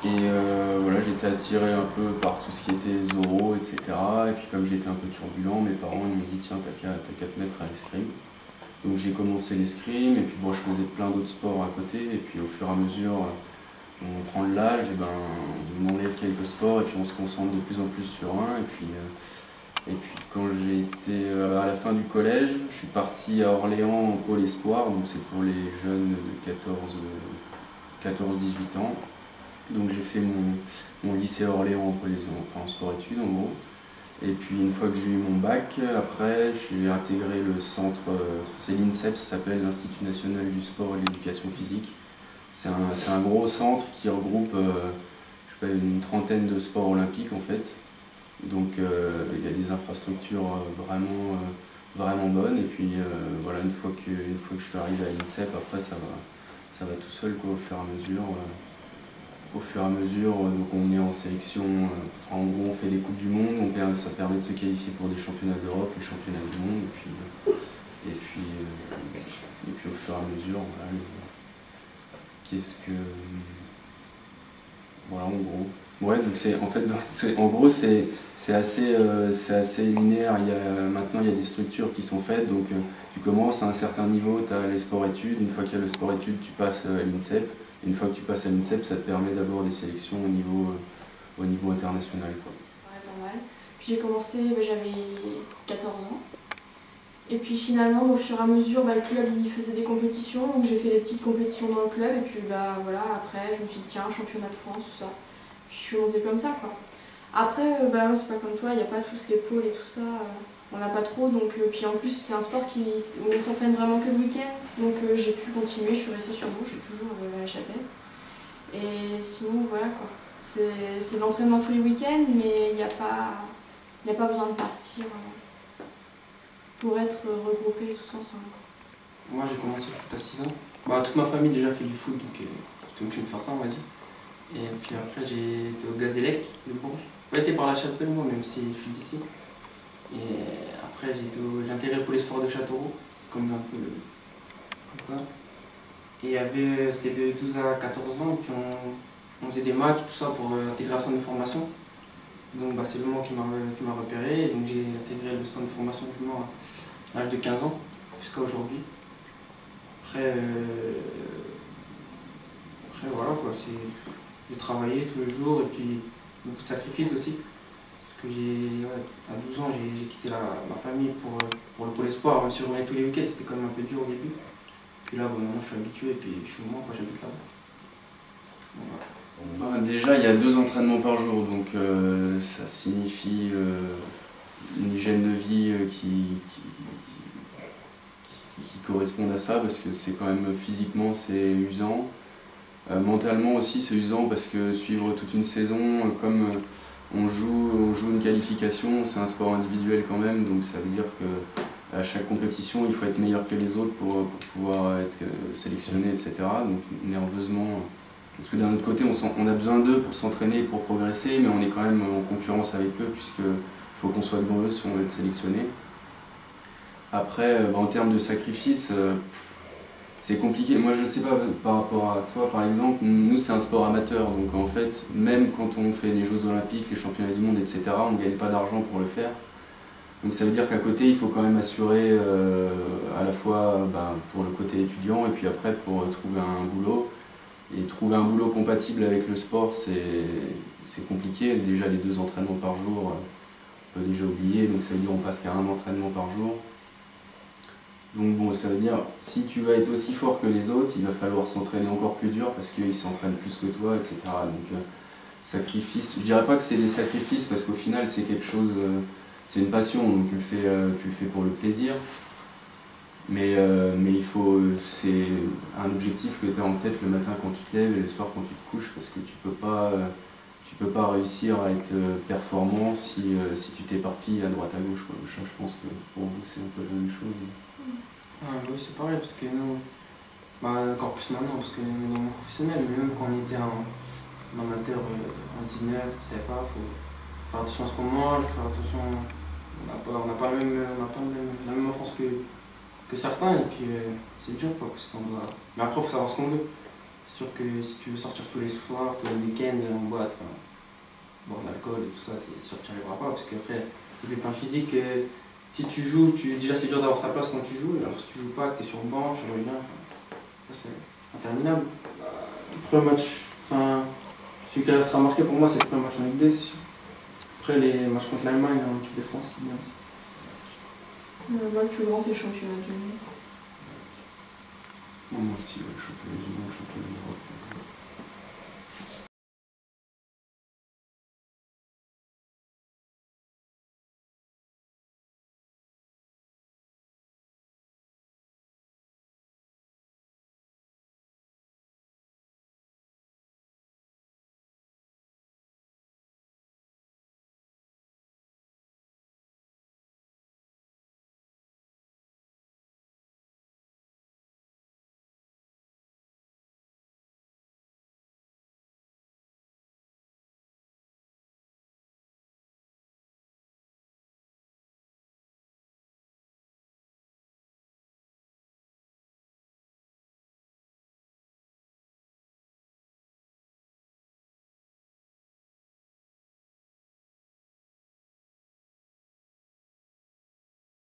Et voilà, j'étais attiré un peu par tout ce qui était Zorro, etc. Et puis comme j'étais un peu turbulent, mes parents ils m'ont dit tiens, t'as qu'à te mettre à l'escrime. Donc j'ai commencé l'escrime, et puis bon, je faisais plein d'autres sports à côté, et puis au fur et à mesure, on prend de l'âge, et ben, on enlève quelques sports, et puis on se concentre de plus en plus sur un. Et puis quand j'ai été à la fin du collège, je suis parti à Orléans en pôle espoir, donc c'est pour les jeunes de 14-18 ans. Donc j'ai fait mon lycée à Orléans en pôle, enfin en sport-études en gros. Et puis une fois que j'ai eu mon bac, après je suis intégré le centre, c'est l'INSEP, ça s'appelle l'Institut National du Sport et de l'Éducation Physique. C'est un gros centre qui regroupe je sais pas, une trentaine de sports olympiques en fait. Donc il y a des infrastructures vraiment bonnes. Et puis voilà, une fois que je suis arrivé à l'INSEP, après ça va tout seul quoi, au fur et à mesure. Donc on est en sélection, en gros on fait des Coupes du Monde, ça permet de se qualifier pour des championnats d'Europe, les championnats du monde, et puis au fur et à mesure, voilà, voilà en gros. Ouais, donc en gros c'est assez linéaire. Maintenant il y a des structures qui sont faites, donc tu commences à un certain niveau, tu as les sports-études, une fois qu'il y a le sport-études, tu passes à l'INSEP. Une fois que tu passes à l'INSEP, ça te permet d'avoir des sélections au niveau international, quoi. Ouais, pas mal. Puis j'ai commencé, j'avais 14 ans. Et puis finalement, au fur et à mesure, le club il faisait des compétitions, donc j'ai fait des petites compétitions dans le club. Et puis voilà, après, je me suis dit, tiens, championnat de France, tout ça. Puis je suis montée comme ça, quoi. Après, c'est pas comme toi, il n'y a pas tout ce qui est pôle et tout ça. On n'a pas trop, donc puis en plus c'est un sport où on s'entraîne vraiment que le week-end, donc j'ai pu continuer, je suis restée sur vous, je suis toujours à la chapelle. Et sinon voilà quoi, c'est de l'entraînement tous les week-ends, mais il n'y a pas besoin de partir pour être regroupés tous ensemble. Moi j'ai commencé le foot à 6 ans. Toute ma famille déjà fait du foot, donc j'étais obligé de faire ça on va dire. Et puis après j'ai été au Gazélec de Bourges. J'ai pas été par la chapelle moi, même si je suis d'ici. Et après j'ai intégré le pôle espoir de Châteauroux, comme un peu comme ça. Et c'était de 12 à 14 ans, puis on faisait des matchs, tout ça pour l'intégration de formation. Donc c'est le moment qui m'a repéré, et donc j'ai intégré le centre de formation à l'âge de 15 ans, jusqu'à aujourd'hui. Après voilà quoi, j'ai travaillé tous les jours, et puis beaucoup de sacrifices aussi. À 12 ans, j'ai quitté ma famille pour le pôle espoir, même si je revenais tous les week-ends, c'était quand même un peu dur au début. Puis là, maintenant je suis habitué, et puis je suis au moins quand j'habite là-bas. Voilà. Déjà, il y a 2 entraînements par jour, donc ça signifie une hygiène de vie qui correspond à ça, parce que c'est quand même physiquement c'est usant. Mentalement aussi c'est usant, parce que suivre toute une saison, comme on joue une qualification, c'est un sport individuel quand même, donc ça veut dire qu'à chaque compétition, il faut être meilleur que les autres pour pouvoir être sélectionné, etc. Donc nerveusement, parce que d'un autre côté, on a besoin d'eux pour s'entraîner, pour progresser, mais on est quand même en concurrence avec eux, puisqu'il faut qu'on soit devant eux si on veut être sélectionné. Après, en termes de sacrifice, c'est compliqué. Moi, je sais pas, par rapport à toi, par exemple, nous, c'est un sport amateur. Donc, en fait, même quand on fait les Jeux Olympiques, les Championnats du Monde, etc., on ne gagne pas d'argent pour le faire. Donc, ça veut dire qu'à côté, il faut quand même assurer à la fois pour le côté étudiant, et puis après, pour trouver un boulot. Et trouver un boulot compatible avec le sport, c'est compliqué. Déjà, les 2 entraînements par jour, on peut déjà oublier. Donc, ça veut dire qu'on passe qu'à 1 entraînement par jour. Donc bon, ça veut dire, si tu veux être aussi fort que les autres, il va falloir s'entraîner encore plus dur, parce qu'ils s'entraînent plus que toi, etc. Donc sacrifice, je dirais pas que c'est des sacrifices, parce qu'au final c'est quelque chose, c'est une passion, donc tu le fais pour le plaisir. Mais c'est un objectif que tu as en tête le matin quand tu te lèves et le soir quand tu te couches, parce que tu peux pas réussir à être performant si tu t'éparpilles à droite à gauche, quoi. Je pense que pour vous c'est un peu la même chose. Oui, c'est pareil, parce que nous, encore plus maintenant, parce que nous sommes dans le monde professionnel, mais même quand on était en amateur en 19, CFA, il faut faire attention à ce qu'on mange, faire attention, on n'a pas la même enfance que certains, et puis c'est dur quoi, parce qu'on doit. Mais après il faut savoir ce qu'on veut. C'est sûr que si tu veux sortir tous les soirs, tous les week-ends en boîte, enfin, boire de l'alcool et tout ça, c'est sûr que tu n'y arriveras pas. Parce qu'après, c'est un physique, si tu joues, déjà c'est dur d'avoir sa place quand tu joues. Alors si tu joues pas, que tu es sur le banc, tu reviens, c'est interminable. Le premier match, enfin, celui qui restera marqué pour moi, c'est le premier match en Ligue 2, c'est sûr. Après, les matchs contre l'Allemagne en équipe de France, c'est bien aussi. Moi, le plus grand, c'est le championnat du monde. Moi aussi, le championnat du monde, le championnat d'Europe.